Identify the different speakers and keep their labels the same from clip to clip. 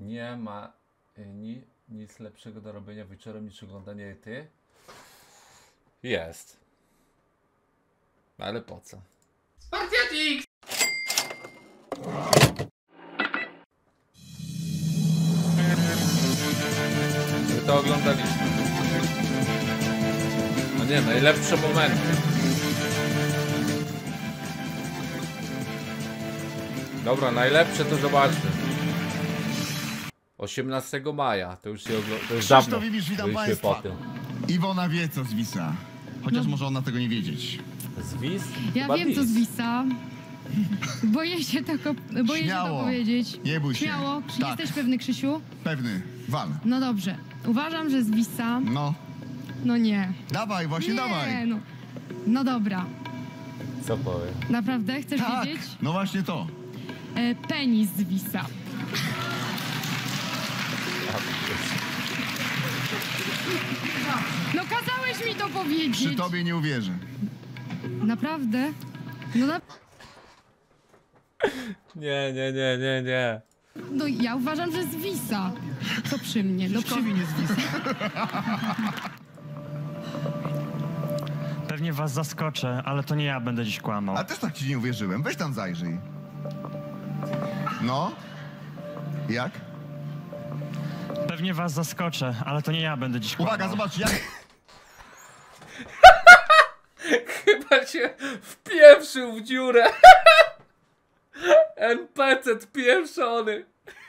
Speaker 1: Nie ma nic lepszego do robienia wieczorem niż oglądanie ty. Jest. Ale po co?
Speaker 2: Spartiatik!
Speaker 1: My to oglądaliśmy. No nie, najlepsze momenty. Dobra, najlepsze to zobaczmy. 18 maja, to już się ogląda. To już dawno.
Speaker 3: Krzysztof, witam
Speaker 1: byliśmy po
Speaker 3: państwa.
Speaker 1: tym.
Speaker 3: Iwona wie, co zwisa. Chociaż może ona tego nie wiedzieć.
Speaker 1: Zwis?
Speaker 4: Ja
Speaker 1: Chyba
Speaker 4: wiem, co
Speaker 1: dis.
Speaker 4: zwisa. Boję się to
Speaker 3: Śmiało.
Speaker 4: powiedzieć.
Speaker 3: Nie bój się.
Speaker 4: Śmiało.
Speaker 3: Tak.
Speaker 4: Jesteś pewny, Krzysiu?
Speaker 3: Pewny. Wal.
Speaker 4: No dobrze. Uważam, że zwisa.
Speaker 3: No.
Speaker 4: No nie.
Speaker 3: Dawaj, właśnie
Speaker 4: Nie,
Speaker 3: dawaj.
Speaker 4: no. No dobra.
Speaker 1: Co powie?
Speaker 4: Naprawdę? Chcesz
Speaker 3: Tak.
Speaker 4: wiedzieć?
Speaker 3: No właśnie to.
Speaker 4: Penis zwisa. No kazałeś mi to powiedzieć.
Speaker 3: Przy tobie nie uwierzę.
Speaker 4: Naprawdę? No,
Speaker 1: Nie.
Speaker 4: no ja uważam, że zwisa. To przy mnie. No przy mnie.
Speaker 3: nie zwisa.
Speaker 5: Pewnie was zaskoczę, ale to nie ja będę dziś kłamał.
Speaker 3: A też tak ci nie uwierzyłem. Weź tam zajrzyj. No? Jak?
Speaker 5: Pewnie was zaskoczę, ale to nie ja będę dziś kłamał.
Speaker 3: Uwaga, zobacz jak...
Speaker 1: Chyba się wpieprzył w dziurę. NPC pieprzony.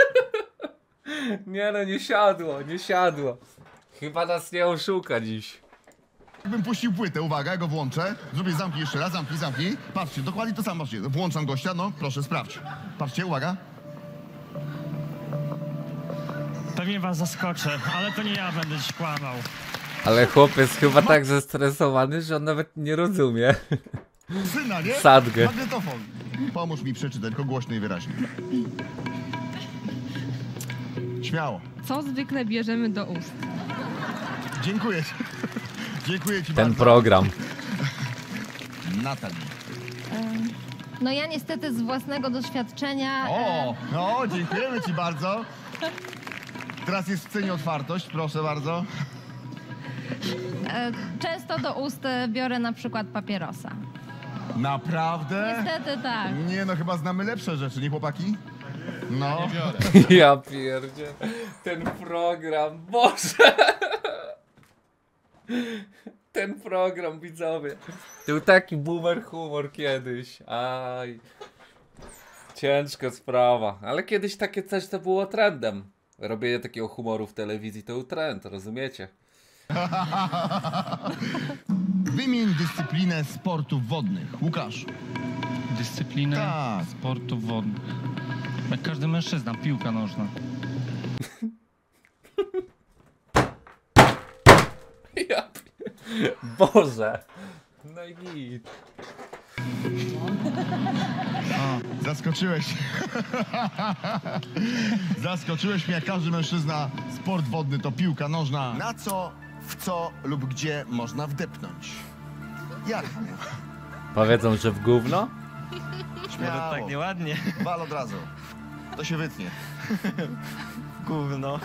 Speaker 1: Nie no, nie siadło. Chyba nas nie oszuka dziś.
Speaker 3: Jakbym puścił płytę, uwaga, ja go włączę. Zrobię, zamknij jeszcze raz, zamknij. Patrzcie, dokładnie to samo, patrzcie. Włączam gościa, no proszę, sprawdź. Patrzcie, uwaga.
Speaker 5: Pewnie was zaskoczę, ale to nie ja będę dziś kłamał.
Speaker 1: Ale chłopiec chyba tak zestresowany, że on nawet nie rozumie.
Speaker 3: Syna, nie?
Speaker 1: Sadgę.
Speaker 3: Magnetofon. Pomóż mi przeczytać, tylko głośno i wyraźnie. Śmiało.
Speaker 6: Co zwykle bierzemy do ust?
Speaker 3: Dziękuję ci. Dziękuję ci
Speaker 1: Ten
Speaker 3: bardzo.
Speaker 1: program.
Speaker 3: Natalie.
Speaker 7: No ja niestety z własnego doświadczenia...
Speaker 3: O, no, dziękujemy ci bardzo. Teraz jest w cenie otwartość, proszę bardzo.
Speaker 7: Często do ust biorę na przykład papierosa.
Speaker 3: Naprawdę?
Speaker 7: Niestety tak.
Speaker 3: Nie no, chyba znamy lepsze rzeczy, nie chłopaki? No.
Speaker 1: Ja pierdzie. Ten program, Boże. Ten program, widzowie. To był taki boomer humor kiedyś. Aj. Ciężka sprawa. Ale kiedyś takie coś to było trendem. Robienie takiego humoru w telewizji to był trend, rozumiecie?
Speaker 3: Wymień dyscyplinę sportów wodnych. Łukasz.
Speaker 8: Dyscyplinę
Speaker 3: Tak.
Speaker 8: sportów wodnych. Jak każdy mężczyzna, piłka nożna.
Speaker 1: Ja Boże. No i git.
Speaker 3: O, zaskoczyłeś. Zaskoczyłeś mnie, jak każdy mężczyzna. Sport wodny to piłka nożna. Na co, w co lub gdzie można wdepnąć? Jak?
Speaker 1: Powiedzą, że w gówno?
Speaker 3: Śmiało.
Speaker 5: Tak nieładnie.
Speaker 3: Wal od razu. To się wytnie.
Speaker 5: Gówno.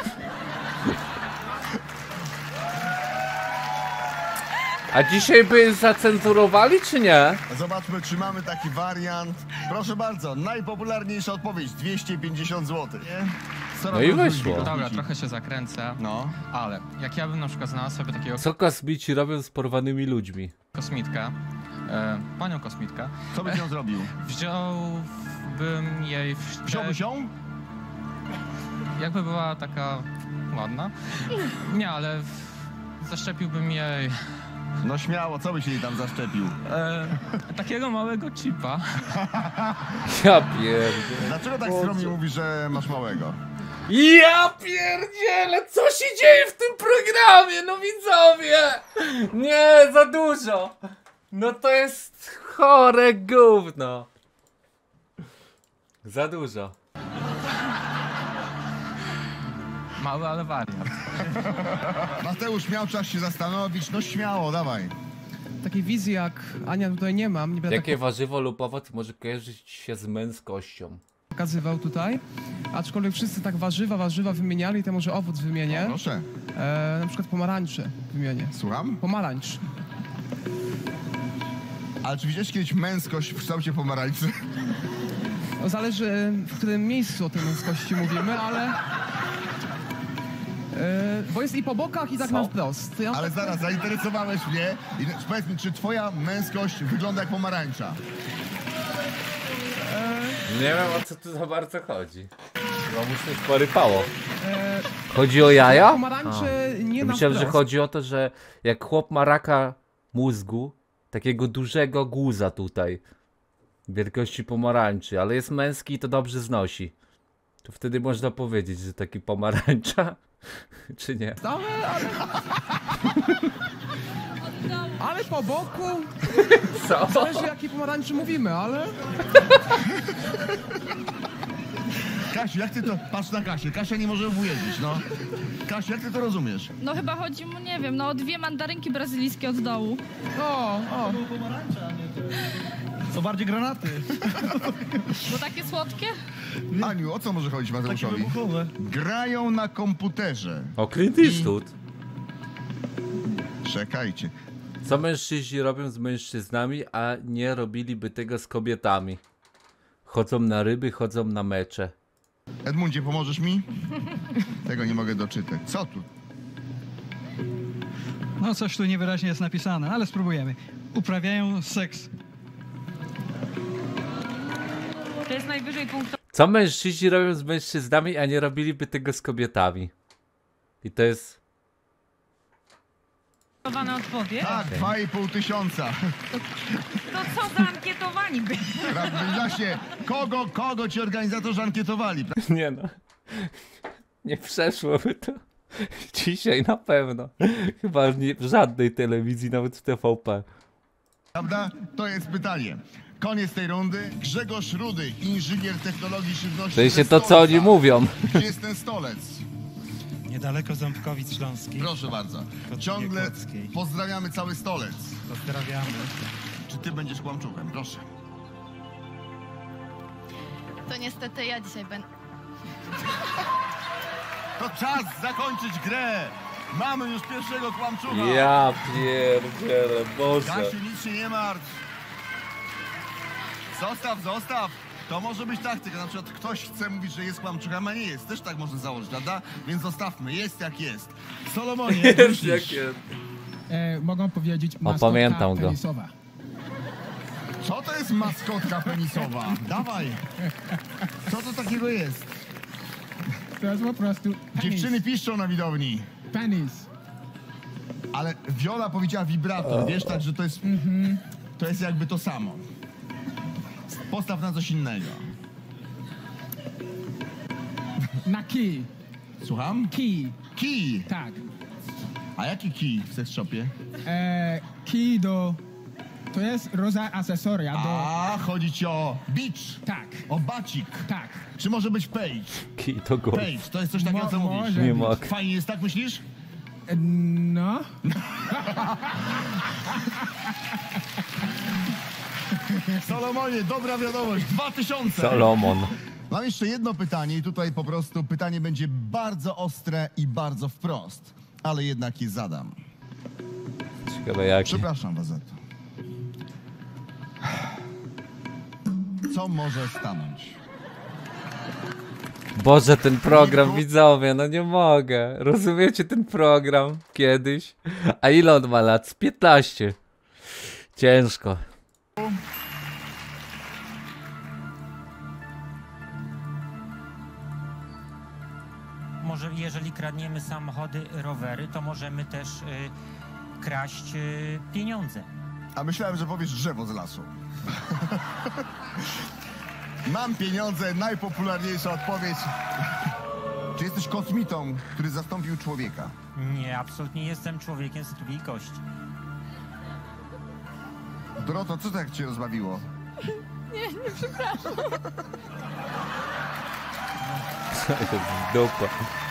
Speaker 1: A dzisiaj by zacenzurowali, czy nie?
Speaker 3: Zobaczmy, czy mamy taki wariant. Proszę bardzo, najpopularniejsza odpowiedź. 250 zł. Co
Speaker 1: No i
Speaker 3: robią
Speaker 1: wyszło.
Speaker 3: ludzie?
Speaker 8: Dobra, trochę się zakręcę,
Speaker 3: No.
Speaker 8: ale jak ja bym na przykład znalazł sobie takiego
Speaker 1: Co kosmici robią z porwanymi ludźmi?
Speaker 8: kosmitkę, panią kosmitkę,
Speaker 3: Co byś ją zrobił?
Speaker 8: wziąłbym jej w
Speaker 3: Wziąłbyś ją?
Speaker 8: jakby była taka ładna. Nie, ale zaszczepiłbym jej
Speaker 3: No śmiało, co byś jej tam zaszczepił?
Speaker 8: takiego małego chipa.
Speaker 1: Ja pierdzie.
Speaker 3: Dlaczego tak skromnie mówisz, że masz małego?
Speaker 1: Ja pierdzielę, co się dzieje w tym programie, no widzowie! Nie, za dużo! No to jest chore gówno. Za dużo.
Speaker 8: Mały, ale wariat.
Speaker 3: Mateusz, miał czas się zastanowić, no śmiało, dawaj.
Speaker 9: Takiej wizji jak Ania tutaj nie mam, nie będę
Speaker 1: Jakie warzywo lub owoc może kojarzyć się z męskością?
Speaker 9: pokazywał tutaj, aczkolwiek wszyscy tak warzywa wymieniali, to może owoc wymienię.
Speaker 3: Proszę.
Speaker 9: Na przykład pomarańcze wymienię.
Speaker 3: Słucham?
Speaker 9: Pomarańcz.
Speaker 3: Ale czy widziałeś kiedyś męskość w kształcie pomarańczy?
Speaker 9: No, zależy, w którym miejscu o tej męskości mówimy, ale... bo jest i po bokach, i tak na wprost. Ja
Speaker 3: Ale zaraz, zainteresowałeś mnie. I powiedz mi, czy twoja męskość wygląda jak pomarańcza?
Speaker 1: Nie wiem, o co tu za bardzo chodzi. Bo mu się porypało. Chodzi o jaja?
Speaker 9: Pomarańcze nie na
Speaker 1: Myślałem, że
Speaker 9: wprost.
Speaker 1: chodzi o to, że jak chłop ma raka mózgu, takiego dużego guza tutaj, wielkości pomarańczy, ale jest męski i to dobrze znosi, to wtedy można powiedzieć, że taki pomarańcza, czy nie?
Speaker 9: Ale po boku,
Speaker 1: Co?
Speaker 9: zależy jakiej pomarańczy mówimy, ale...
Speaker 3: Kasiu, jak ty to... Patrz na Kasię. Kasia nie może powiedzieć, no. Kasiu, jak ty to rozumiesz?
Speaker 6: No chyba chodzi mu, nie wiem, no o 2 mandarynki brazylijskie od dołu.
Speaker 9: O.
Speaker 5: To bardziej granaty.
Speaker 6: Bo takie słodkie?
Speaker 3: Aniu, o co może chodzić Mateuszowi?
Speaker 5: wybuchowe.
Speaker 3: Grają na komputerze.
Speaker 1: O, Clint Eastwood.
Speaker 3: Czekajcie.
Speaker 1: Co mężczyźni robią z mężczyznami, a nie robiliby tego z kobietami? Chodzą na ryby, chodzą na mecze.
Speaker 3: Edmundzie, pomożesz mi? Tego nie mogę doczytać. Co tu?
Speaker 5: No coś tu niewyraźnie jest napisane, ale spróbujemy. Uprawiają seks.
Speaker 6: To jest najwyżej
Speaker 1: Co mężczyźni robią z mężczyznami, a nie robiliby tego z kobietami? I to jest...
Speaker 6: punktowana odpowiedź.
Speaker 3: Tak, 2,5 tysiąca.
Speaker 6: To co za ankietowani by?
Speaker 3: Właśnie, kogo ci organizatorzy ankietowali?
Speaker 1: Nie no. Nie przeszłoby to. Dzisiaj na pewno. Chyba nie w żadnej telewizji, nawet w TVP.
Speaker 3: Prawda? To jest pytanie. Koniec tej rundy. Grzegorz Rudy, inżynier technologii żywności.
Speaker 1: To jest
Speaker 3: ze
Speaker 1: to, co oni
Speaker 3: Stolca.
Speaker 1: mówią.
Speaker 3: Gdzie jest ten stolec?
Speaker 5: Niedaleko Ząbkowic Śląskich.
Speaker 3: Proszę bardzo. Ciągle pozdrawiamy cały stolec.
Speaker 5: Pozdrawiamy.
Speaker 3: Czy ty będziesz kłamczuchem? Proszę.
Speaker 7: To niestety ja dzisiaj będę.
Speaker 3: To czas zakończyć grę. Mamy już pierwszego kłamczucha.
Speaker 1: Ja pierdzielę, Boże.
Speaker 3: Kasiu, nic się nie martw. Zostaw. To może być taktyka. Na przykład ktoś chce mówić, że jest kłamczuchem, a nie jest. Też tak można założyć, prawda? Więc zostawmy. Jest jak jest. Solomonie, jak
Speaker 1: Jest
Speaker 3: myślisz?
Speaker 1: jak jest.
Speaker 10: Mogą powiedzieć
Speaker 1: pamiętam go.
Speaker 10: penisowa.
Speaker 3: Co to jest maskotka penisowa? Dawaj. Co to takiego jest?
Speaker 10: To jest po prostu penis.
Speaker 3: Dziewczyny piszczą na widowni.
Speaker 10: Penis.
Speaker 3: Ale Viola powiedziała wibrator, wiesz, tak, że to jest... To jest jakby to samo. Postaw na coś innego.
Speaker 10: Na kij.
Speaker 3: Słucham?
Speaker 10: Kij.
Speaker 3: Kij.
Speaker 10: Tak.
Speaker 3: A jaki kij w sex shopie?
Speaker 10: Kij do... To jest rodzaj akcesoria do...
Speaker 3: A, chodzi ci o beach.
Speaker 10: Tak.
Speaker 3: O bacik.
Speaker 10: Tak.
Speaker 3: Czy może być page?
Speaker 1: Kij to go.
Speaker 3: Page, to jest coś takiego, co mówisz.
Speaker 10: może
Speaker 1: Nie
Speaker 10: być.
Speaker 1: mogę.
Speaker 3: Fajnie jest, tak myślisz?
Speaker 10: No.
Speaker 3: Solomonie, dobra wiadomość, 2000.
Speaker 1: Solomon.
Speaker 3: Mam jeszcze jedno pytanie i tutaj po prostu pytanie będzie bardzo ostre i bardzo wprost, ale jednak je zadam.
Speaker 1: Ciekawe jakie.
Speaker 3: Przepraszam was za to. Co może stanąć?
Speaker 1: Boże, ten program, widzowie, no nie mogę. Rozumiecie ten program kiedyś? A ile on ma lat? Z 15. Ciężko.
Speaker 11: Może jeżeli kradniemy samochody, rowery, to możemy też kraść pieniądze.
Speaker 3: A myślałem, że powiesz drzewo z lasu. Mam pieniądze, najpopularniejsza odpowiedź. Czy jesteś kosmitą, który zastąpił człowieka?
Speaker 11: Nie, absolutnie jestem człowiekiem z krwi i kości.
Speaker 3: Doroto, co tak cię rozbawiło?
Speaker 7: Nie, przepraszam.
Speaker 1: To jest dupa.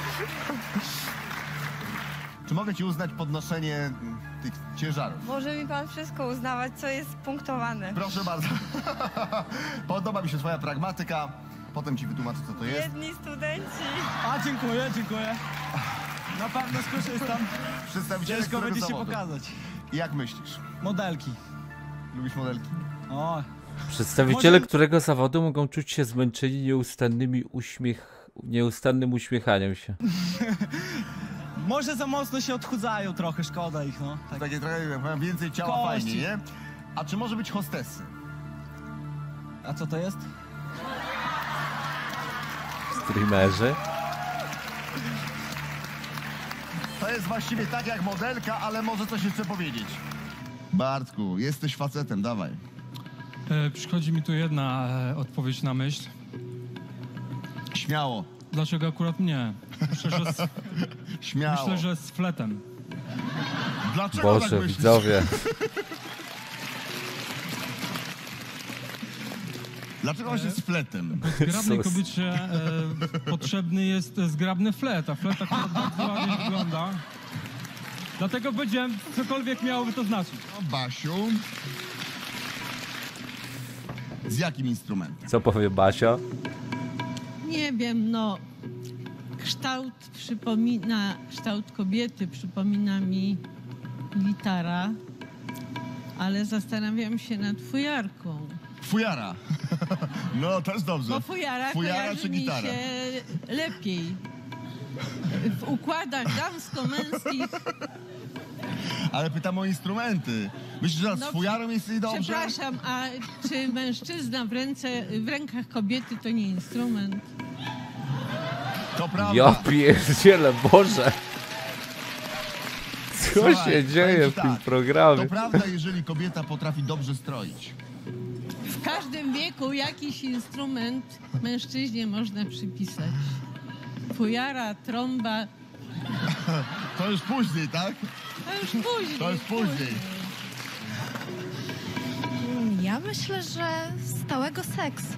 Speaker 3: Czy mogę ci uznać podnoszenie tych ciężarów?
Speaker 6: Może mi pan wszystko uznawać, co jest punktowane.
Speaker 3: Proszę bardzo. Podoba mi się twoja pragmatyka. potem ci wytłumaczę, co to jest.
Speaker 6: Biedni studenci.
Speaker 5: A, dziękuję. Na pewno skorzystam.
Speaker 3: Przedstawiciele którego zawodu?
Speaker 5: pokazać.
Speaker 3: Jak myślisz?
Speaker 5: Modelki.
Speaker 3: Lubisz modelki?
Speaker 5: O,
Speaker 1: Przedstawiciele którego zawodu mogą czuć się zmęczeni nieustannym uśmiechaniem się.
Speaker 5: może za mocno się odchudzają trochę, szkoda ich, no.
Speaker 3: Takie trochę, jak powiem, więcej ciała,
Speaker 5: Kości.
Speaker 3: fajnie, nie? A czy może być hostessy?
Speaker 5: A co to jest?
Speaker 1: Streamerzy.
Speaker 3: To jest właściwie tak jak modelka, ale może coś jeszcze powiedzieć. Bartku, jesteś facetem, dawaj.
Speaker 8: Przychodzi mi tu jedna odpowiedź na myśl.
Speaker 3: Śmiało.
Speaker 8: Dlaczego akurat mnie?
Speaker 3: Śmiało.
Speaker 8: Myślę, że z fletem.
Speaker 3: Dlaczego
Speaker 1: Boże,
Speaker 3: tak myślisz?
Speaker 1: widzowie.
Speaker 3: Dlaczego właśnie z fletem?
Speaker 8: Zgrabnej
Speaker 1: Sus.
Speaker 8: kobiecie potrzebny jest zgrabny flet, a flet akurat bardzo ładnie wygląda. Dlatego powiedziałem, cokolwiek miałoby to znaczyć.
Speaker 3: Basiu. Z jakim instrumentem?
Speaker 1: Co powie Basia?
Speaker 6: Nie wiem, no. Kształt kobiety przypomina mi gitara, ale zastanawiam się nad fujarką.
Speaker 3: Fujara. No, też dobrze.
Speaker 6: Bo fujara
Speaker 3: Fujara czy
Speaker 6: kojarzy mi
Speaker 3: gitara?
Speaker 6: się lepiej. W układach damsko-męskich.
Speaker 3: Ale pytam o instrumenty. Myślisz, że z
Speaker 6: No,
Speaker 3: fujarą jest dobrze?
Speaker 6: Przepraszam, a czy mężczyzna w rękach kobiety to nie instrument?
Speaker 3: To prawda.
Speaker 1: Ja pierdzielę, Boże. Co
Speaker 3: Słuchaj,
Speaker 1: się dzieje
Speaker 3: powiem
Speaker 1: w
Speaker 3: ci
Speaker 1: tym
Speaker 3: tak.
Speaker 1: programie?
Speaker 3: To prawda, jeżeli kobieta potrafi dobrze stroić.
Speaker 6: W każdym wieku jakiś instrument mężczyźnie można przypisać. Fujara, trąba,
Speaker 3: To już później, tak?
Speaker 6: to już później.
Speaker 3: To już później.
Speaker 7: Ja myślę, że stałego seksu.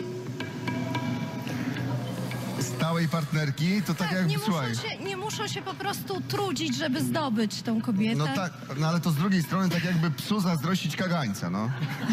Speaker 3: Stałej partnerki, to tak jak, słuchaj.
Speaker 7: Nie muszą się po prostu trudzić, żeby zdobyć tą kobietę.
Speaker 3: No tak, no ale to z drugiej strony tak jakby psu zazdrościć kagańca, no.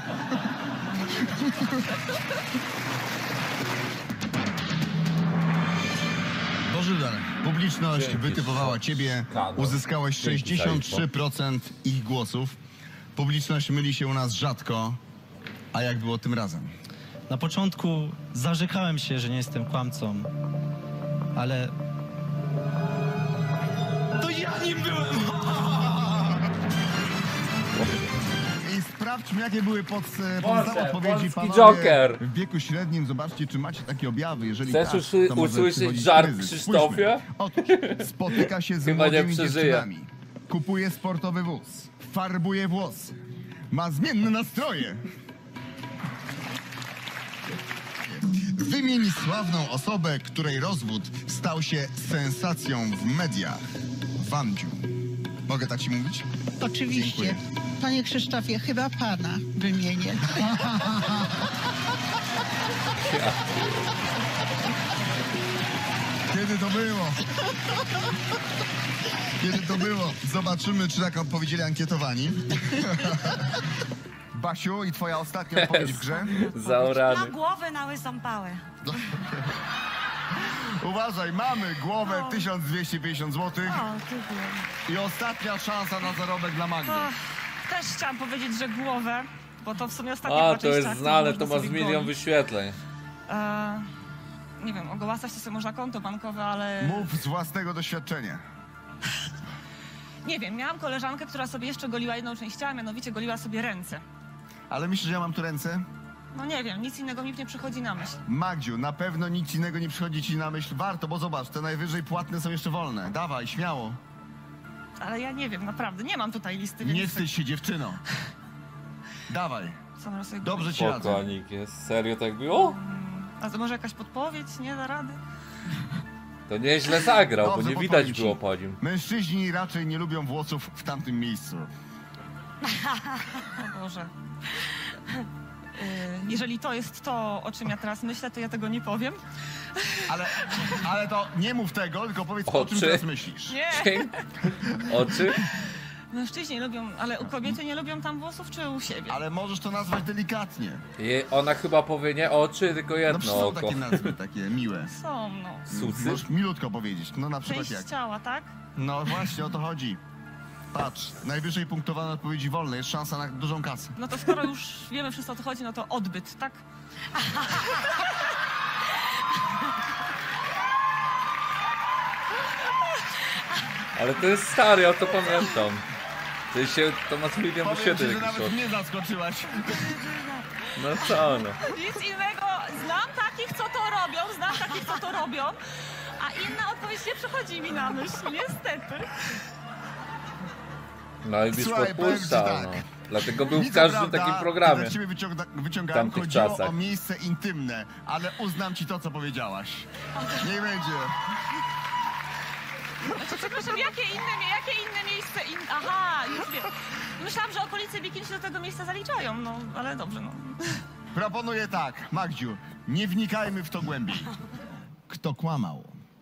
Speaker 3: Bożydar, publiczność
Speaker 1: Dzięki.
Speaker 3: wytypowała ciebie,
Speaker 1: Kador.
Speaker 3: uzyskałeś
Speaker 1: Dzięki za
Speaker 3: 63% ich głosów. Publiczność myli się u nas rzadko, a jak było tym razem?
Speaker 5: Na początku zarzekałem się, że nie jestem kłamcą, ale... To ja nim byłem!
Speaker 3: I sprawdźmy, jakie były pozostałe
Speaker 1: Boże,
Speaker 3: odpowiedzi
Speaker 1: polski
Speaker 3: panowie
Speaker 1: Joker.
Speaker 3: w wieku średnim. Zobaczcie, czy macie takie objawy. Jeżeli
Speaker 1: Chcesz
Speaker 3: tak, to może
Speaker 1: usłyszeć
Speaker 3: przychodzić
Speaker 1: żart
Speaker 3: kryzys.
Speaker 1: Krzysztofie?
Speaker 3: Spójrzmy. Otóż spotyka się z
Speaker 1: Chyba nie
Speaker 3: młodymi
Speaker 1: przeżyje.
Speaker 3: dziewczynami. Kupuje sportowy wóz. Farbuje włosy. Ma zmienne nastroje. Wymień sławną osobę, której rozwód stał się sensacją w mediach. Wandziu. Mogę tak ci mówić?
Speaker 6: Oczywiście.
Speaker 3: Dziękuję.
Speaker 6: Panie Krzysztofie, chyba pana wymienię.
Speaker 3: Kiedy to było? Kiedy to było? Zobaczymy, czy tak odpowiedzieli ankietowani. Basiu, i twoja ostatnia odpowiedź w grze?
Speaker 1: Zaorany.
Speaker 6: głowę na łysą pałę.
Speaker 3: Uważaj, mamy głowę 1250 zł i ostatnia szansa na zarobek dla Magdy.
Speaker 6: Też chciałam powiedzieć, że głowę, bo to w sumie ostatnia
Speaker 1: A, to jest znane, to ma z milion wyświetleń.
Speaker 6: Nie wiem, ogołacać to sobie można konto bankowe, ale...
Speaker 3: Mów z własnego doświadczenia.
Speaker 6: Nie wiem, miałam koleżankę, która sobie jeszcze goliła jedną część ciała, mianowicie goliła sobie ręce.
Speaker 3: Ale myślisz, że ja mam tu ręce?
Speaker 6: No nie wiem, nic innego mi nie przychodzi na myśl.
Speaker 3: Magdziu, na pewno nic innego nie przychodzi ci na myśl. Warto, bo zobacz, te najwyżej płatne są jeszcze wolne. Dawaj, śmiało.
Speaker 6: Ale ja nie wiem, naprawdę, nie mam tutaj listy, więc...
Speaker 3: Nie wstydź się, dziewczyno. Dawaj,
Speaker 6: Co mam sobie
Speaker 3: dobrze
Speaker 6: golić?
Speaker 3: ci radzę.
Speaker 1: Spokojnik jest. Serio tak było?
Speaker 6: A to może jakaś podpowiedź? Nie da rady?
Speaker 1: To nieźle zagrał, bo
Speaker 3: Dobrze,
Speaker 1: nie widać
Speaker 3: podpowiem ci.
Speaker 1: było po nim.
Speaker 3: Mężczyźni raczej nie lubią włosów w tamtym miejscu.
Speaker 6: O Boże. Jeżeli to jest to, o czym ja teraz myślę, to ja tego nie powiem.
Speaker 3: Ale to nie mów tego, tylko powiedz, o czym
Speaker 1: Oczy.
Speaker 3: teraz myślisz.
Speaker 6: Nie!
Speaker 1: Oczy?
Speaker 6: Mężczyźni lubią, ale u kobiety nie lubią tam włosów, czy u siebie?
Speaker 3: Ale możesz to nazwać delikatnie.
Speaker 1: I ona chyba powie nie oczy, tylko
Speaker 3: No
Speaker 1: jedno
Speaker 3: przecież są
Speaker 1: oko.
Speaker 3: takie nazwy, takie miłe.
Speaker 6: Są, no.
Speaker 1: Susy?
Speaker 3: Możesz milutko powiedzieć, no na przykład
Speaker 6: Część
Speaker 3: jak.
Speaker 6: ciała, tak?
Speaker 3: No właśnie o to chodzi. Patrz, najwyżej punktowane odpowiedzi wolne, jest szansa na dużą kasę.
Speaker 6: No to skoro już wiemy wszystko o co chodzi, no to odbyt, tak?
Speaker 1: Ale to jest stary, ja to pamiętam. To ma milion
Speaker 3: Powiem ci,
Speaker 1: wyświetleń
Speaker 3: że
Speaker 1: jakiś
Speaker 3: nawet
Speaker 1: short.
Speaker 3: mnie zaskoczyłaś.
Speaker 1: No co no.
Speaker 6: Nic innego, znam takich, co to robią, a inna odpowiedź nie przychodzi mi na myśl, niestety.
Speaker 1: No i byś
Speaker 3: Słuchaj, powiem ci
Speaker 1: podpuszczał,
Speaker 3: tak.
Speaker 1: no. Dlatego był w
Speaker 3: Nic
Speaker 1: każdym
Speaker 3: prawda,
Speaker 1: takim programie.
Speaker 3: Dla ciebie wyciągałem,
Speaker 1: tamtych
Speaker 3: chodziło
Speaker 1: czasach.
Speaker 3: o miejsce intymne, ale uznam ci to, co powiedziałaś. Niech będzie.
Speaker 6: Znaczy, przepraszam, jakie inne miejsce? Aha, już wiem. Myślałam, że okolice bikini się do tego miejsca zaliczają, no, ale dobrze, no.
Speaker 3: Proponuję tak, Magdziu, nie wnikajmy w to głębiej. Kto kłamał?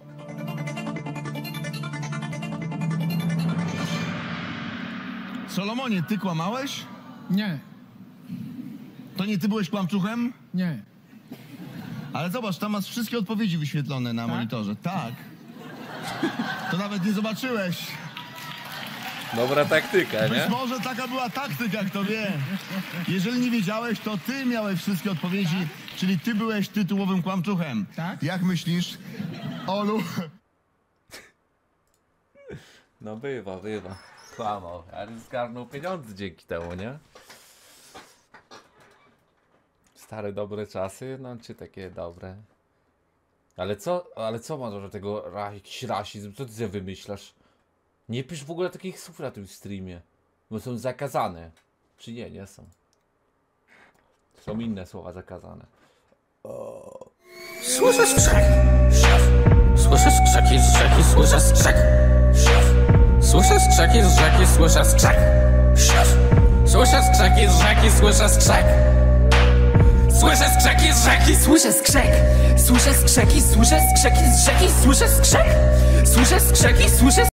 Speaker 3: Solomonie, ty kłamałeś?
Speaker 10: Nie,
Speaker 3: To nie ty byłeś kłamczuchem?
Speaker 10: nie.
Speaker 3: Ale zobacz, tam masz wszystkie odpowiedzi wyświetlone na monitorze. Tak. To nawet nie zobaczyłeś.
Speaker 1: Dobra taktyka, nie?
Speaker 3: Być może taka była taktyka, kto wie. Jeżeli nie wiedziałeś, to ty miałeś wszystkie odpowiedzi, czyli ty byłeś tytułowym kłamczuchem.
Speaker 10: Tak.
Speaker 3: Jak myślisz, Olu?
Speaker 1: No bywa. Kłamał, ale zgarnął pieniądze dzięki temu, nie? Stare dobre czasy, no czy takie dobre? Ale co masz do tego jakiś rasizm? Co ty sobie wymyślasz? Nie pisz w ogóle takich słów na tym streamie, bo są zakazane. Czy nie? Nie są. Są inne słowa zakazane.
Speaker 2: Słyszę skrzek. Słyszę skrzeki z rzeki, słyszę skrzek. Słyszę skrzeki z rzeki, słyszę skrzek. Słyszę skrzeki z rzeki, słyszę skrzek. Słyszę skrzeki z rzeki, słyszę skrzek. Słyszę skrzeki, słyszę skrzeki z rzeki, słyszę skrzek. Słyszę skrzeki, słyszę